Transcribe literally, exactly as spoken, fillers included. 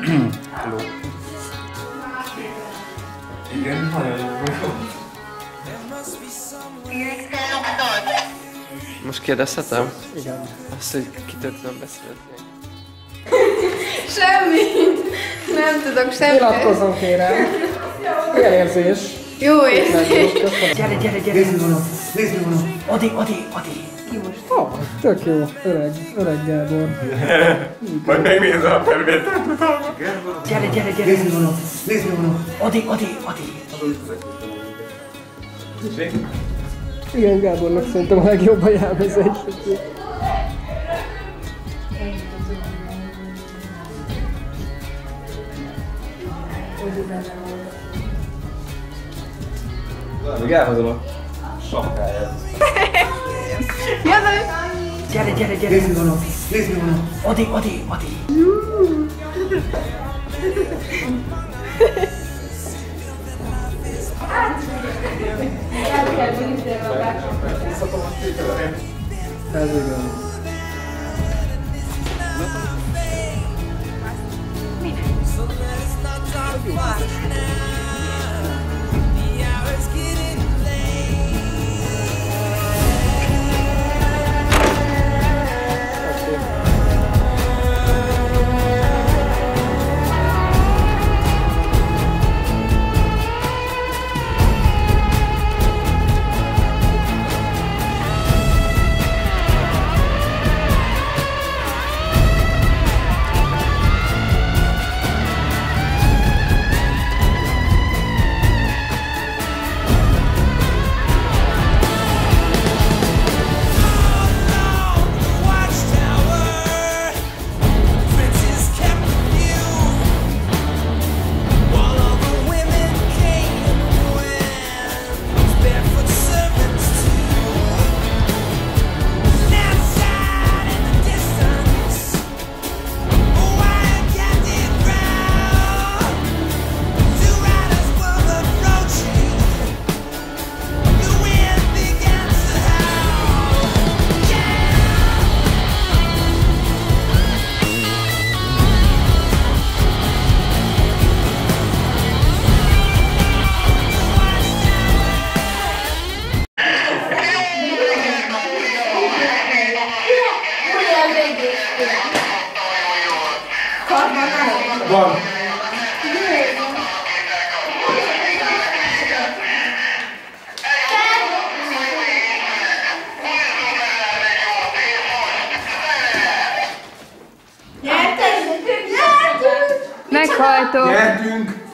Hello. Igen, nagyon jó vagyok. Most kérdezhetem? Igen. Azt, hogy kitől tudom beszélni. Semmi! Nem tudok semmit. Iratkozzon kérem. Milyen érzés? Jó érzés. Gyere, gyere, gyere! Nézd mi van ott! Nézd mi van ott! Odi, Odi, Odi! Ki most? Oh, tök jó. Öreg, öreg Gábor. Majd megnézem a felvételt utána. Gyere, gyere, gyere! Nézd mi van ott! Nézd mi van ott! Odi, Odi, Odi! Igen, Gábornak szerintem a legjobb a jelmezés. Még elhozom a sapkáját. Jövök! Gyere, gyere, gyere! Nézd mi van ott! Nézd mi van ott! Odi, Odi, Odi! Ez igen. Van. Meghajtok! Gyertünk!